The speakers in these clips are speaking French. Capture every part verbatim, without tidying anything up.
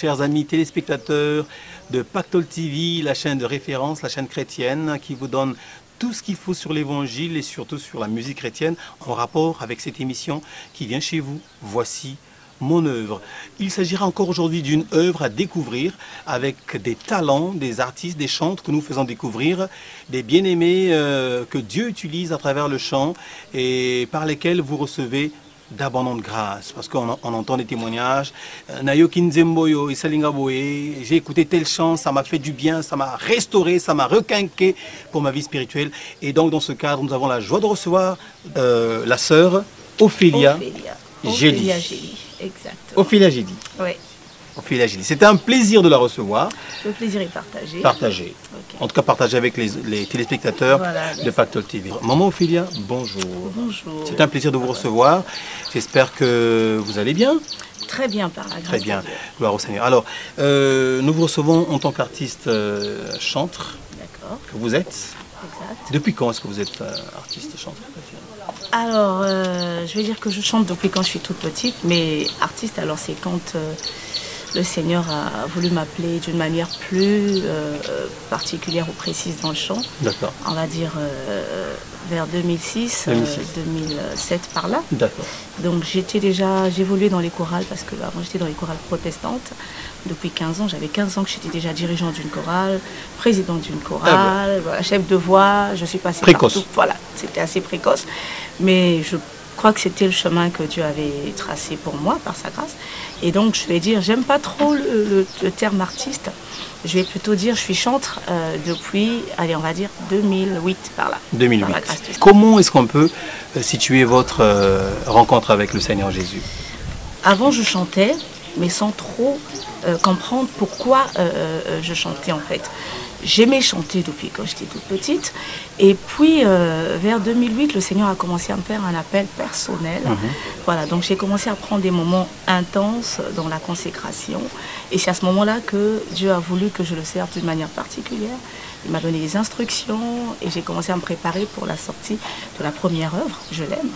chers amis téléspectateurs de Pactole T V, la chaîne de référence, la chaîne chrétienne qui vous donne tout ce qu'il faut sur l'évangile et surtout sur la musique chrétienne en rapport avec cette émission qui vient chez vous. Voici mon œuvre. Il s'agira encore aujourd'hui d'une œuvre à découvrir avec des talents, des artistes, des chantres que nous faisons découvrir, des bien-aimés euh, que Dieu utilise à travers le chant et par lesquels vous recevez d'abondantes grâces, parce qu'on on entend des témoignages. J'ai écouté telle chant, ça m'a fait du bien, ça m'a restauré, ça m'a requinqué pour ma vie spirituelle. Et donc dans ce cadre, nous avons la joie de recevoir euh, la sœur Ophélia, Ophélia. Gély. Ophélia Gély, exactement. Ophélia Gély. Oui. Ophélia Gély. C'était un plaisir de la recevoir. Le plaisir est partagé. Partagé. Okay. En tout cas, partagé avec les, les téléspectateurs voilà, de Pactole T V. Maman Ophélia, bonjour. Bonjour. C'est un plaisir de vous recevoir. J'espère que vous allez bien. Très bien, par la grâce Très bien. de Dieu. Gloire au Seigneur. Alors, euh, nous vous recevons en tant qu'artiste euh, chantre D'accord. que vous êtes. Exact. Depuis quand est-ce que vous êtes euh, artiste chantre? Alors, euh, je vais dire que je chante depuis quand je suis toute petite, mais artiste, alors c'est quand euh, le Seigneur a voulu m'appeler d'une manière plus euh, particulière ou précise dans le chant. D'accord. On va dire euh, vers deux mille six, deux mille six. Euh, deux mille sept par là. D'accord. Donc j'étais déjà, j'évoluais dans les chorales parce que avant j'étais dans les chorales protestantes. Depuis quinze ans, j'avais quinze ans que j'étais déjà dirigeante d'une chorale, présidente d'une chorale, Ah ben. voilà, chef de voix, je suis passée Précoce. partout. Voilà, c'était assez précoce. Mais je crois que c'était le chemin que Dieu avait tracé pour moi par sa grâce. Et donc je vais dire, j'aime pas trop le, le, le terme artiste. Je vais plutôt dire, je suis chantre euh, depuis, allez, on va dire deux mille huit par là. deux mille huit. Par la grâce de Dieu. Comment est-ce qu'on peut euh, situer votre euh, rencontre avec le Seigneur Jésus? Avant, je chantais, mais sans trop euh, comprendre pourquoi euh, euh, je chantais en fait. J'aimais chanter depuis quand j'étais toute petite. Et puis, euh, vers deux mille huit, le Seigneur a commencé à me faire un appel personnel. Mm-hmm. Voilà, donc j'ai commencé à prendre des moments intenses dans la consécration. Et c'est à ce moment-là que Dieu a voulu que je le serve d'une manière particulière. Il m'a donné des instructions et j'ai commencé à me préparer pour la sortie de la première œuvre, Je l'aime.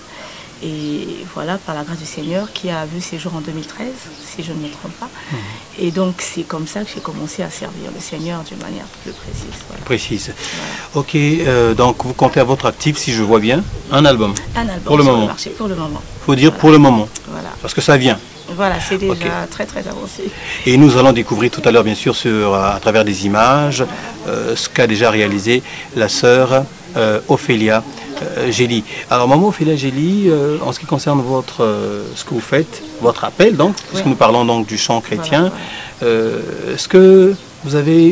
Et voilà, par la grâce du Seigneur, qui a vu ses jours en deux mille treize, si je ne me trompe pas. Mmh. Et donc, c'est comme ça que j'ai commencé à servir le Seigneur d'une manière plus précise. Voilà. Précise. Voilà. Ok, euh, donc vous comptez à votre actif, si je vois bien, un album. Un album pour le sur moment. le marché, pour le moment. Il faut dire voilà. pour le moment. Voilà. Parce que ça vient. Voilà, c'est déjà okay. très très avancé. Et nous allons découvrir tout à l'heure, bien sûr, sur, à travers des images, euh, ce qu'a déjà réalisé la sœur euh, Ophélia euh, Gély. Alors, maman Ophélia Gély, euh, en ce qui concerne votre, euh, ce que vous faites, votre appel, donc, puisque ouais. nous parlons donc du chant chrétien, voilà, voilà. Euh, est-ce que vous avez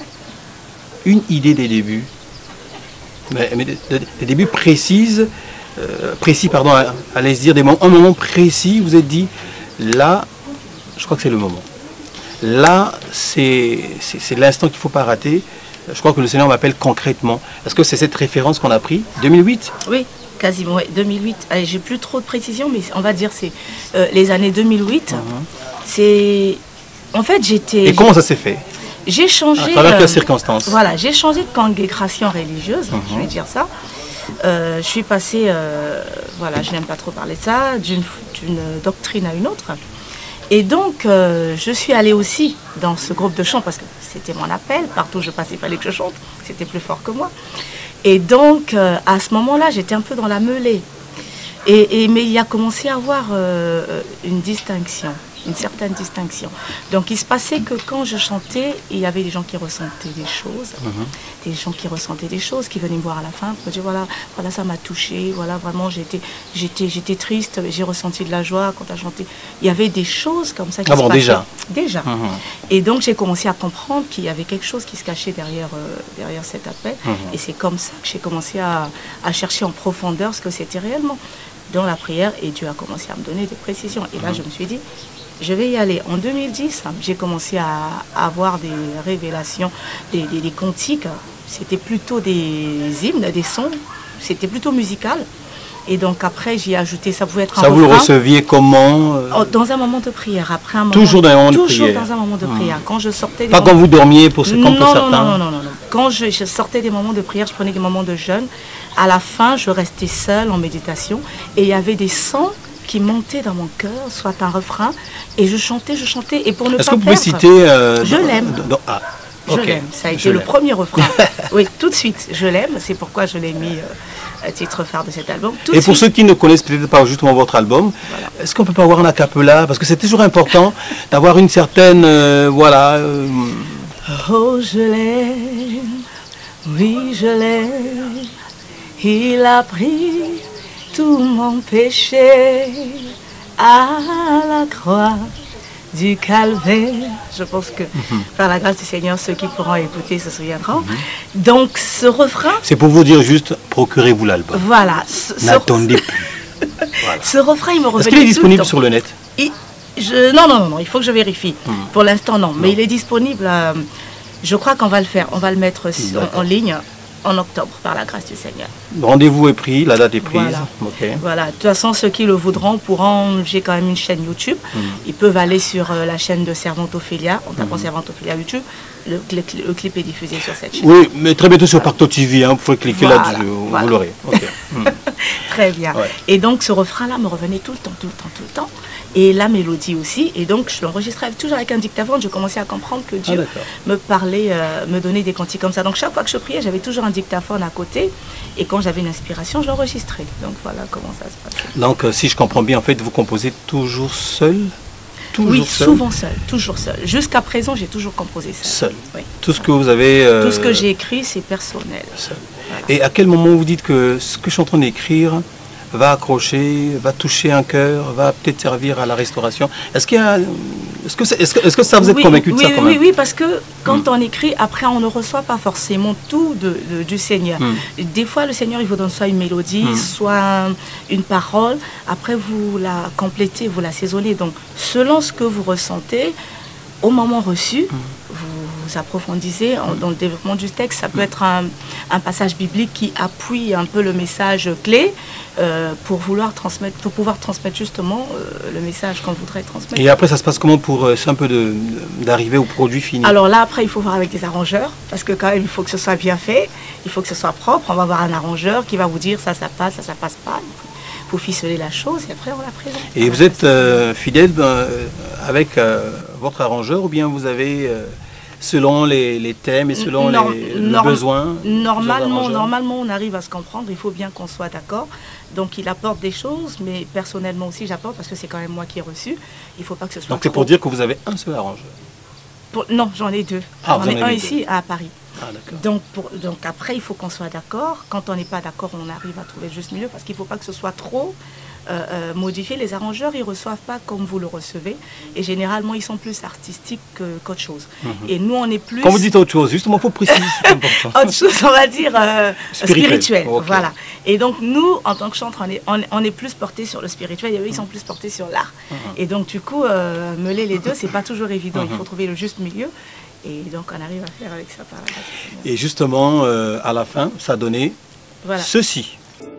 une idée des débuts, mais, mais des, des débuts précises, euh, précis, pardon, allez-y dire des moments, un moment précis, vous êtes dit, là, je crois que c'est le moment. Là, c'est l'instant qu'il ne faut pas rater. Je crois que le Seigneur m'appelle concrètement. Est-ce que c'est cette référence qu'on a pris? deux mille huit? Oui, quasiment, ouais, deux mille huit. Allez, j'ai plus trop de précision, mais on va dire c'est euh, les années deux mille huit. Mm-hmm. C'est... En fait, j'étais... Et comment ça s'est fait? J'ai changé... À travers euh, quelles circonstances? Voilà, j'ai changé de congrégation religieuse, mm-hmm. je vais dire ça. Euh, je suis passée, euh, voilà, je n'aime pas trop parler de ça, d'une doctrine à une autre. Et donc, euh, je suis allée aussi dans ce groupe de chant parce que c'était mon appel. Partout où je passais, il fallait que je chante. C'était plus fort que moi. Et donc, euh, à ce moment-là, j'étais un peu dans la mêlée. Et, et, mais il y a commencé à avoir euh, une distinction, une certaine distinction. Donc, il se passait que quand je chantais, il y avait des gens qui ressentaient des choses, mm-hmm. des gens qui ressentaient des choses, qui venaient me voir à la fin pour me dire, voilà, voilà ça m'a touché, voilà, vraiment, j'étais j'étais triste, j'ai ressenti de la joie quand tu as chanté. Il y avait des choses comme ça qui ah se bon, passaient. déjà Déjà. Mm-hmm. Et donc, j'ai commencé à comprendre qu'il y avait quelque chose qui se cachait derrière, euh, derrière cet appel. Mm-hmm. Et c'est comme ça que j'ai commencé à, à chercher en profondeur ce que c'était réellement dans la prière. Et Dieu a commencé à me donner des précisions. Et là, mm-hmm. je me suis dit, je vais y aller. En deux mille dix, j'ai commencé à avoir des révélations, des, des, des cantiques. C'était plutôt des hymnes, des sons. C'était plutôt musical. Et donc après, j'y ai ajouté, ça pouvait être un Ça, refrain. vous le receviez comment euh... oh, Dans un moment de prière. Après un moment, toujours dans un moment de toujours prière. dans un moment de prière. Mmh. Quand je sortais Pas moments... quand vous dormiez, pour ce, comme non, pour non, certains. Non, non, non, non, non. Quand je, je sortais des moments de prière, je prenais des moments de jeûne. À la fin, je restais seule en méditation. Et il y avait des sons qui montait dans mon cœur, soit un refrain, et je chantais, je chantais, et pour ne pas Est-ce que vous perdre, pouvez citer... euh, je l'aime. Ah, je okay. l'aime, ça a été Je le l'aime. premier refrain. Oui, tout de suite, je l'aime, c'est pourquoi je l'ai mis euh, à titre phare de cet album. Tout et de pour suite. ceux qui ne connaissent peut-être pas justement votre album, Voilà. est-ce qu'on peut pas avoir un a cappella? Parce que c'est toujours important d'avoir une certaine... euh, voilà... euh, Oh, je l'aime, oui, je l'aime. Il a pris tout mon péché à la croix du calvaire. Je pense que mm-hmm. par la grâce du Seigneur, ceux qui pourront écouter se souviendront. Mm-hmm. Donc, ce refrain... C'est pour vous dire juste, procurez-vous l'album. Voilà. Ce, N'attendez ce... plus. Voilà. Ce refrain, il me revenait. Est-ce qu'il est disponible le sur le net? il... Je... Non, non, non, non, il faut que je vérifie. Mm. Pour l'instant, non. Mais non. il est disponible... Euh... Je crois qu'on va le faire. On va le mettre en, en ligne en octobre, par la grâce du Seigneur. Rendez-vous est pris, la date est prise. Voilà. Okay. Voilà. De toute façon, ceux qui le voudront pourront... J'ai quand même une chaîne YouTube. Mm. Ils peuvent aller sur euh, la chaîne de Servante Ophélia. En tapant mm. Servante Ophélia YouTube. Le, le, le clip est diffusé sur cette chaîne. Oui, mais très bientôt sur Parto T V. Hein, vous pouvez cliquer voilà. là-dessus. Voilà. Vous l'aurez. Okay. mm. Très bien. Ouais. Et donc, ce refrain-là me revenait tout le temps, tout le temps, tout le temps. Et la mélodie aussi. Et donc, je l'enregistrais toujours avec un dictaphone. Je commençais à comprendre que Dieu ah, me parlait, euh, me donnait des cantiques comme ça. Donc, chaque fois que je priais, j'avais toujours un dictaphone à côté. Et quand j'avais une inspiration, j'enregistrais. Donc, voilà comment ça se passe. Donc, euh, si je comprends bien, en fait, vous composez toujours seul? Toujours oui, seul. souvent seul, toujours seul. Jusqu'à présent, j'ai toujours composé seul. Seul. Oui. Tout ce que vous avez... Euh... Tout ce que j'ai écrit, c'est personnel. Seul. Voilà. Et à quel moment vous dites que ce que je suis en train d'écrire va accrocher, va toucher un cœur, va peut-être servir à la restauration? Est-ce qu'il y a... Est-ce que, est, est, que, est que ça vous êtes oui, convaincu de oui, ça quand oui, même? Oui, parce que quand mm. on écrit, après on ne reçoit pas forcément tout de, de, du Seigneur. Mm. Des fois, le Seigneur, il vous donne soit une mélodie, mm. soit une parole. Après, vous la complétez, vous l'assaisonnez. Donc, selon ce que vous ressentez, au moment reçu, mm. vous, vous approfondissez en, dans le développement du texte. Ça peut être un, un passage biblique qui appuie un peu le message clé euh, pour vouloir transmettre, pour pouvoir transmettre justement euh, le message qu'on voudrait transmettre. Et après, ça se passe comment pour euh, c'est un peu d'arriver au produit fini? Alors là, après, il faut voir avec des arrangeurs parce que quand même, il faut que ce soit bien fait, il faut que ce soit propre. On va avoir un arrangeur qui va vous dire ça, ça passe, ça, ça passe pas. Il faut ficeler la chose et après on la présente. Et vous êtes euh, fidèle ben, avec euh, votre arrangeur ou bien vous avez, euh, selon les, les thèmes et selon Norm les, le norm besoin normalement, normalement, on arrive à se comprendre, il faut bien qu'on soit d'accord. Donc il apporte des choses, mais personnellement aussi j'apporte parce que c'est quand même moi qui ai reçu. Il ne faut pas que ce soit. Donc c'est pour dire que vous avez un seul arrangeur? Pour... Non, j'en ai deux. Ah, j'en ai un ici à Paris. Ah, donc, pour, donc après, il faut qu'on soit d'accord. Quand on n'est pas d'accord, on arrive à trouver le juste milieu parce qu'il ne faut pas que ce soit trop euh, euh, modifié. Les arrangeurs, ils ne reçoivent pas comme vous le recevez. Et généralement, ils sont plus artistiques qu'autre chose. Mm-hmm. Et nous, on est plus... Quand vous dites autre chose, justement, il faut préciser, c'est important. Autre chose, on va dire euh, spirituel. spirituel Okay. Voilà. Et donc, nous, en tant que chanteur, on est, on, on est plus portés sur le spirituel et eux, ils sont plus portés sur l'art. Mm-hmm. Et donc, du coup, euh, mêler les deux, ce n'est pas toujours évident. Mm-hmm. Il faut trouver le juste milieu. Et donc, on arrive à faire avec ça par la grâce. Et justement, euh, à la fin, ça donnait voilà. ceci.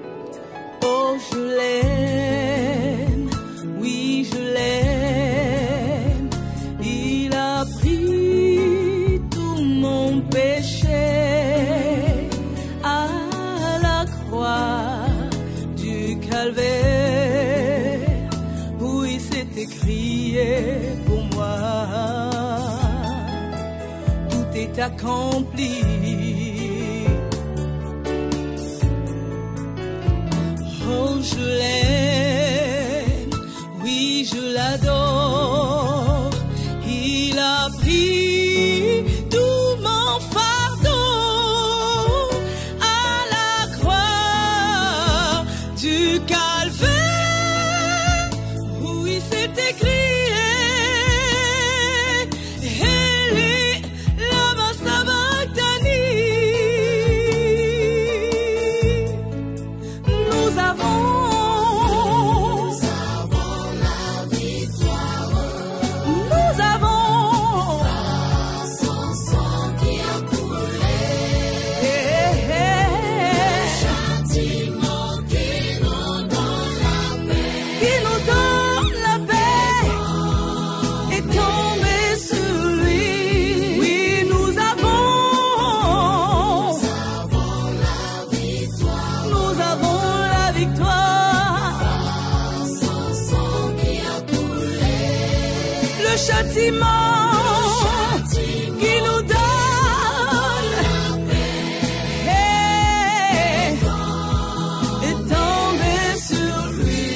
Oh, je l'aime, oui, je l'aime. Il a pris tout mon péché à la croix du calvaire où il s'est écrié pour moi. Est accompli. Oh, je l'aime, oui, je l'adore. Il a pris tout mon fardeau à la croix du calvaire où il s'est écrit. châtiment qui nous donne hey, est tombé sur lui.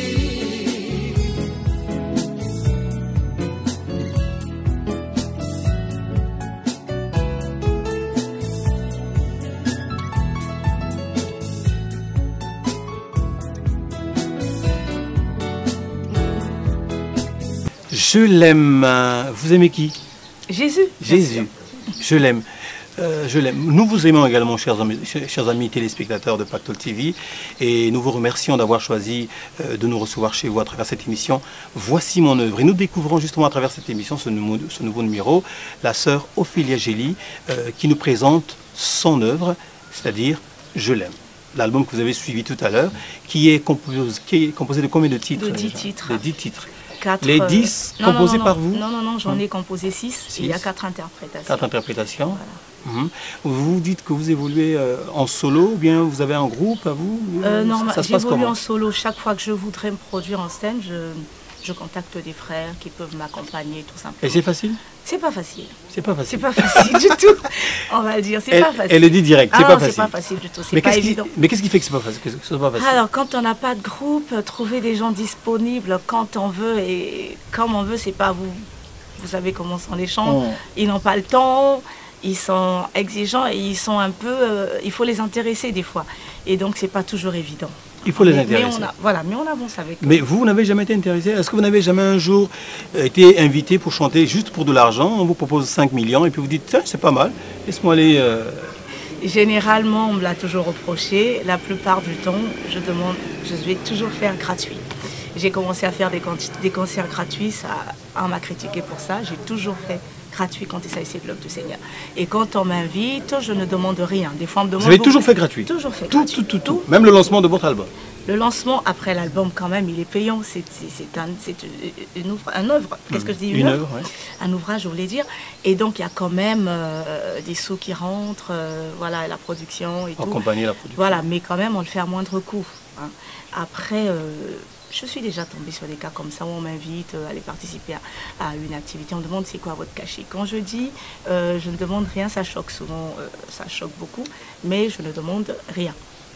Je l'aime. Vous aimez qui? Jésus. Jésus. Je l'aime. Euh, je l'aime. Nous vous aimons également, chers amis, chers amis téléspectateurs de Pactole T V, et nous vous remercions d'avoir choisi euh, de nous recevoir chez vous à travers cette émission Voici mon œuvre. Et nous découvrons justement à travers cette émission, ce, nouveau, ce nouveau numéro, la sœur Ophélia Gély euh, qui nous présente son œuvre, c'est-à-dire Je l'aime. L'album que vous avez suivi tout à l'heure, qui est composé, qui est composé de combien de titres? De dix titres. De dix titres. Quatre, Les dix euh, non, composés non, non, par vous? Non, non, non, j'en Hum. ai composé six. Six. Il y a quatre interprétations. Quatre interprétations. Voilà. Mmh. Vous dites que vous évoluez euh, en solo, ou bien vous avez un groupe à vous? Euh, Ça- non, ça se passe j'évolue comment? en solo. Chaque fois que je voudrais me produire en scène, je, je contacte des frères qui peuvent m'accompagner, tout simplement. Et c'est facile? C'est pas facile. C'est pas C'est facile. pas facile du tout. On va le dire, c'est Elle, pas facile. elle le dit direct, Ah c'est non, pas c'est facile. pas facile du tout. C'est Mais pas qu'est-ce qui, évident. mais qu'est-ce qui fait que c'est pas facile, que c'est pas facile? Alors, quand on n'a pas de groupe, euh, trouver des gens disponibles quand on veut et comme on veut, c'est pas vous. Vous savez comment sont les chants. Oh. Ils n'ont pas le temps, ils sont exigeants et ils sont un peu. euh, il faut les intéresser des fois. Et donc, c'est pas toujours évident. Il faut les Mais- intéresser. Mais on a, voilà, mais on avance avec eux. Mais vous, vous n'avez jamais été intéressé? Est-ce que vous n'avez jamais un jour euh, été invité pour chanter juste pour de l'argent? On vous propose cinq millions et puis vous dites, tiens, c'est pas mal, laisse-moi aller. euh, Généralement, on me l'a toujours reproché. La plupart du temps, je demande, je vais toujours faire gratuit. J'ai commencé à faire des, con- des concerts gratuits, ça, on m'a critiqué pour ça. J'ai toujours fait gratuit quand il s'agissait de l'œuvre du Seigneur. Et quand on m'invite, je ne demande rien. Des fois, on me demande... Vous avez beaucoup- toujours fait gratuit? Toujours fait Tout, gratuit. tout, tout, tout. Même le lancement de votre album? Le lancement, après l'album, quand même, il est payant. C'est c'est- c'est un, c'est une ouvre- un œuvre. Qu'est-ce que je dis? Une œuvre, ouais. Un ouvrage, je voulais dire. Et donc, il y a quand même euh, des sous qui rentrent, euh, voilà, la production et tout. Accompagner la production. Voilà, mais quand même, on le fait à moindre coût. Hein. Après, euh, je suis déjà tombée sur des cas comme ça où on m'invite euh, à aller participer à, à une activité. On me demande c'est quoi votre cachet. Quand je dis euh, je ne demande rien, ça choque souvent, euh, ça choque beaucoup, mais je ne demande rien.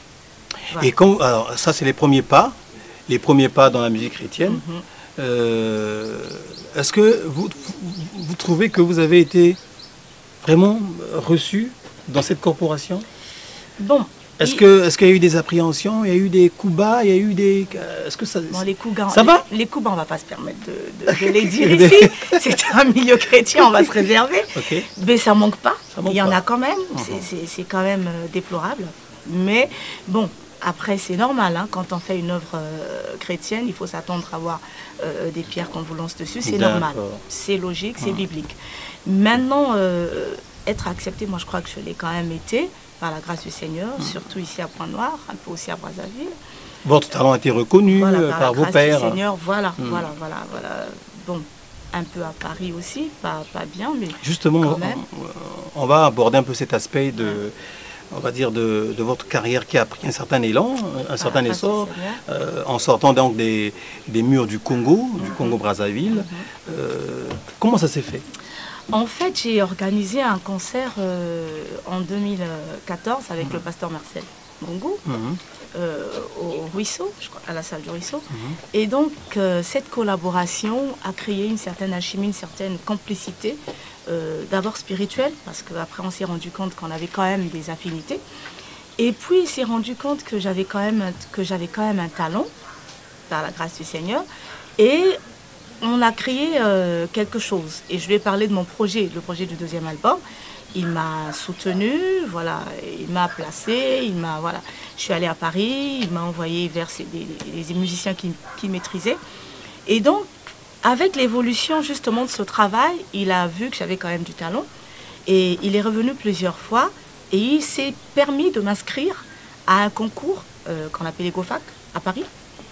Voilà. Et quand, alors, ça, c'est les premiers pas, les premiers pas dans la musique chrétienne. Mhm. Euh, Est-ce que vous, vous, vous trouvez que vous avez été vraiment reçu dans cette corporation? Bon. Est-ce il- que, est-ce qu'il y a eu des appréhensions, il y a eu des coups bas, il y a eu des... Est-ce que ça... Bon, les coups bas, Ça les, va les coups bas, on ne va pas se permettre de, de- de les dire ici. C'est un milieu chrétien, on va se réserver. Ok. Mais ça manque pas. Ça manque Il y en pas. a quand même. Mhm. C'est- C'est c'est quand même euh, déplorable. Mais bon, après, c'est normal. Hein, quand on fait une œuvre euh, chrétienne, il faut s'attendre à avoir euh, des pierres qu'on vous lance dessus. C'est D'accord. normal. C'est logique, c'est Mhm. biblique. Maintenant, euh, être accepté, moi, je crois que je l'ai quand même été, par la grâce du Seigneur, surtout ici à Pointe-Noire, un peu aussi à Brazzaville. Votre talent a été reconnu Voilà, euh, par, par la vos grâce pères. du Seigneur, voilà, Mm. voilà, voilà, voilà. Bon, un peu à Paris aussi, pas, pas bien, mais Justement, quand on, même. on va aborder un peu cet aspect de, on va dire, de, de votre carrière qui a pris un certain élan, un certain grâce du essor, Seigneur. euh, en sortant donc des, des murs du Congo, du Congo-Brazzaville. Euh, comment ça s'est fait? En fait, j'ai organisé un concert euh, en deux mille quatorze avec le pasteur Marcel Bongo Mhm. euh, au Ruisseau, je crois, à la salle du Ruisseau. Et donc, euh, cette collaboration a créé une certaine alchimie, une certaine complicité, euh, d'abord spirituelle, parce qu'après on s'est rendu compte qu'on avait quand même des affinités. Et puis, il s'est rendu compte que j'avais quand même, que j'avais quand même un talent, par la grâce du Seigneur. Et on a créé euh, quelque chose. Et je vais parler de mon projet, le projet du deuxième album. Il m'a soutenu, voilà, il m'a placé, il m'a, voilà. Je suis allée à Paris, il m'a envoyé vers ces- des, des- des musiciens qui, qui maîtrisaient. Et donc, avec l'évolution justement de ce travail, il a vu que j'avais quand même du talent. Et il est revenu plusieurs fois et il s'est permis de m'inscrire à un concours euh, qu'on appelait GoFac à Paris.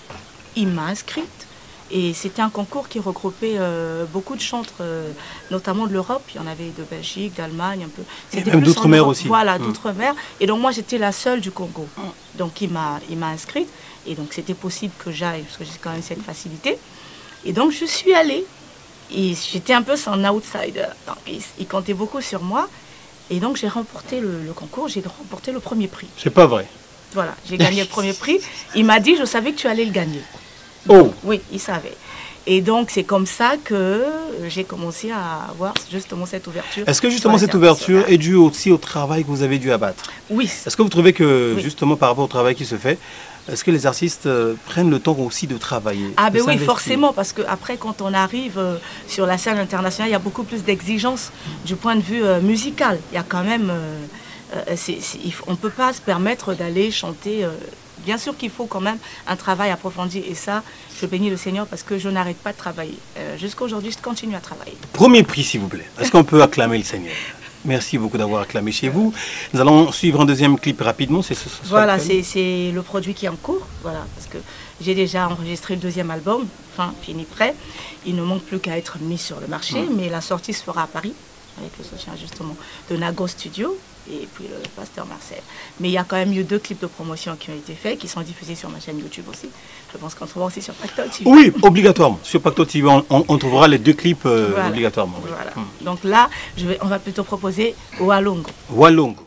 Il m'a inscrite. Et c'était un concours qui regroupait euh, beaucoup de chantres, euh, notamment de l'Europe. Il y en avait de Belgique, d'Allemagne, un peu. C'était même plus en d'outre-mer Europe. aussi. Voilà, Mm. d'outre-mer. Et donc moi, j'étais la seule du Congo. Donc il m'a il m'a inscrite. Et donc c'était possible que j'aille, parce que j'ai quand même cette facilité. Et donc je suis allée. j'étais un peu son outsider. Donc, il, il comptait beaucoup sur moi. Et donc, j'ai remporté le, le concours, j'ai remporté le premier prix. C'est pas vrai. Voilà, j'ai gagné le premier prix. Il m'a dit, je savais que tu allais le gagner. Oh. Oui, il savait. Et donc, c'est comme ça que j'ai commencé à avoir justement cette ouverture. Est-ce que justement cette ouverture est due aussi au travail que vous avez dû abattre? Oui. Est-ce que vous trouvez que, oui. justement, par rapport au travail qui se fait, est-ce que les artistes euh, prennent le temps aussi de travailler? Ah ben oui, forcément, parce qu'après, quand on arrive euh, sur la scène internationale, il y a beaucoup plus d'exigences du point de vue euh, musical. Il y a quand même... Euh, euh, c'est, c'est, il faut, on ne peut pas se permettre d'aller chanter... Euh, Bien sûr qu'il faut quand même un travail approfondi. Et ça, je bénis le Seigneur parce que je n'arrête pas de travailler. Euh, Jusqu'à aujourd'hui, je continue à travailler. Premier prix, s'il vous plaît. Est-ce qu'on peut acclamer le Seigneur? Merci beaucoup d'avoir acclamé chez vous. Nous allons suivre un deuxième clip rapidement. C'est ce, ce Voilà, c'est le produit qui est en cours. Voilà, parce que j'ai déjà enregistré le deuxième album, enfin, fini, prêt. Il ne manque plus qu'à être mis sur le marché. Mmh. Mais la sortie se fera à Paris, avec le soutien justement de Nago Studio et puis le pasteur Marcel. Mais il y a quand même eu deux clips de promotion qui ont été faits, qui sont diffusés sur ma chaîne YouTube aussi. Je pense qu'on trouvera aussi sur Pactole T V. Oui, obligatoirement. Sur Pactole T V, on, on, on trouvera les deux clips euh, voilà. obligatoirement. Oui. Voilà. Hum. Donc là, je vais, on va plutôt proposer Walongo. Walongo.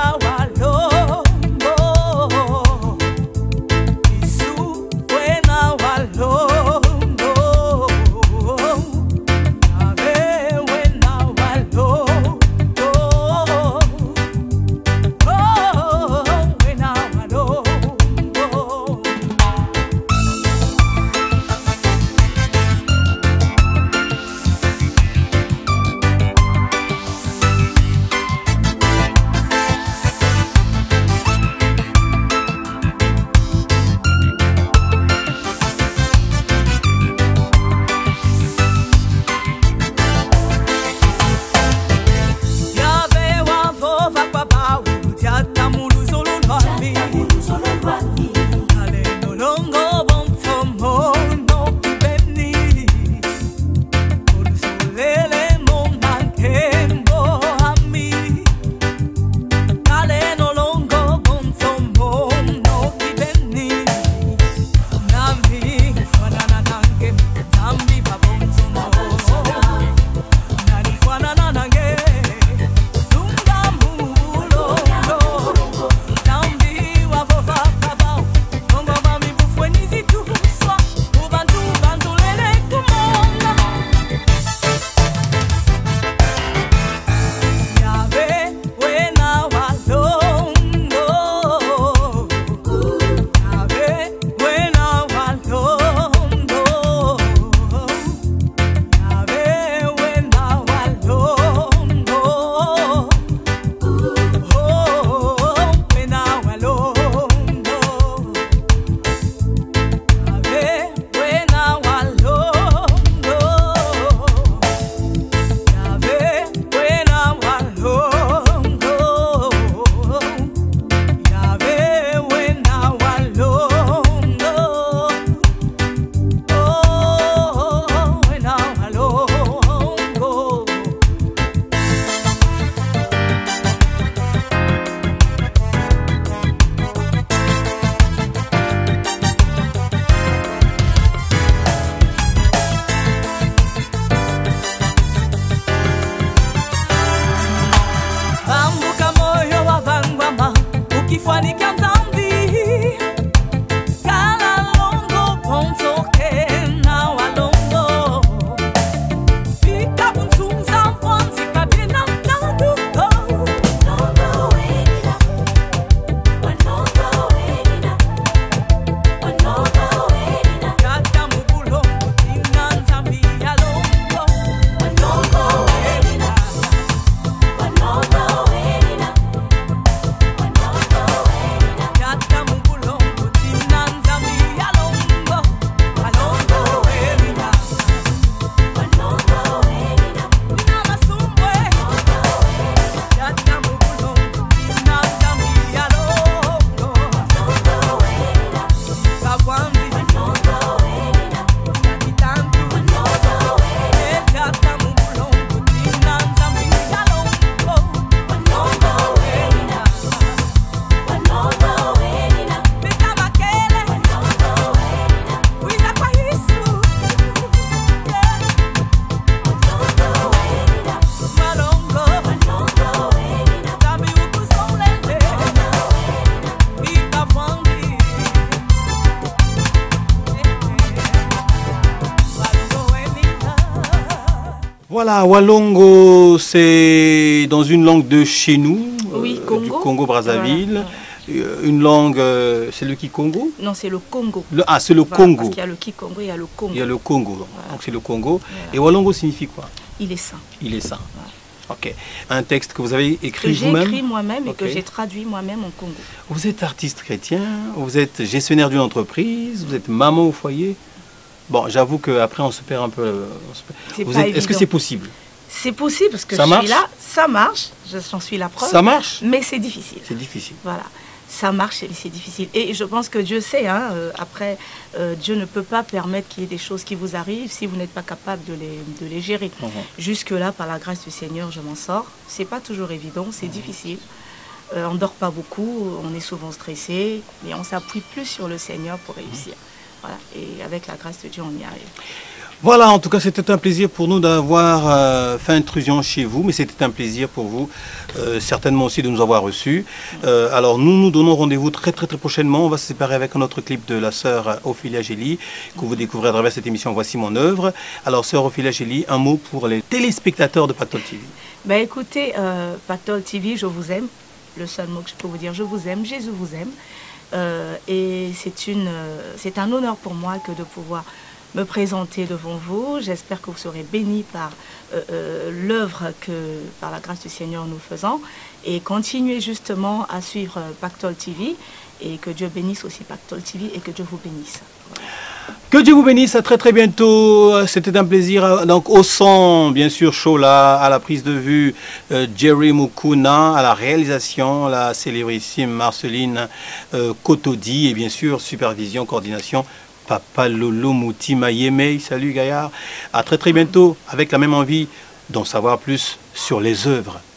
When I Voilà, Walongo, c'est dans une langue de chez nous, Oui, euh, Congo. du Congo-Brazzaville. Voilà, Euh, Une langue, euh, c'est le Kikongo. Non, c'est le Congo. Le- Ah, c'est le Voilà, Congo. Parce qu'il y a le Kikongo, il y a le Congo. Il y a le Congo, Voilà. donc c'est le Congo. Voilà. Et Walongo signifie quoi? Il est saint. Il est saint. Ok. Un texte que vous avez Que écrit j'ai vous-même? écrit moi-même et que Ok. j'ai traduit moi-même en Congo. Vous êtes artiste chrétien, vous êtes gestionnaire d'une entreprise, vous êtes maman au foyer. Bon, j'avoue qu'après on se perd un peu. euh, on se perd. C'est Vous pas êtes- Est-ce que évident. c'est possible? C'est possible parce que Ça je marche suis là, ça marche, je- j'en suis la preuve. Ça marche? Mais c'est difficile. C'est difficile. Voilà, ça marche et c'est difficile. Et je pense que Dieu sait, hein, euh, après, euh, Dieu ne peut pas permettre qu'il y ait des choses qui vous arrivent si vous n'êtes pas capable de les, de les gérer. Mhm. Jusque-là, par la grâce du Seigneur, je m'en sors. C'est pas toujours évident, c'est difficile. Euh, on ne dort pas beaucoup, on est souvent stressé, mais on s'appuie plus sur le Seigneur pour réussir. Voilà. Et avec la grâce de Dieu, on y arrive. Voilà, en tout cas, c'était un plaisir pour nous d'avoir euh, fait intrusion chez vous, mais c'était un plaisir pour vous, euh, certainement aussi, de nous avoir reçus. Euh, alors, nous nous donnons rendez-vous très, très, très prochainement. On va se séparer avec un autre clip de la sœur euh, Ophélia Gély, que vous découvrez à travers cette émission Voici mon œuvre. Alors, sœur Ophélia Gély, un mot pour les téléspectateurs de Pactole T V. Ben écoutez, euh, Pactole T V, je vous aime. Le seul mot que je peux vous dire, je vous aime, Jésus vous aime. Euh, et c'est une, euh, c'est un honneur pour moi que de pouvoir me présenter devant vous. J'espère que vous serez bénis par euh, euh, l'œuvre que, par la grâce du Seigneur, nous faisons. Et continuez justement à suivre euh, Pactole T V. Et que Dieu bénisse aussi Pactole T V et que Dieu vous bénisse. Voilà. Que Dieu vous bénisse, à très très bientôt. C'était un plaisir. Donc au son, bien sûr, Chola, à la prise de vue, euh, Jerry Mukuna, à la réalisation, la célébrissime Marceline euh, Kotodi, et bien sûr, supervision, coordination, Papa Lolo Mouti Mayeme. Salut Gaillard. À très très bientôt, avec la même envie d'en savoir plus sur les œuvres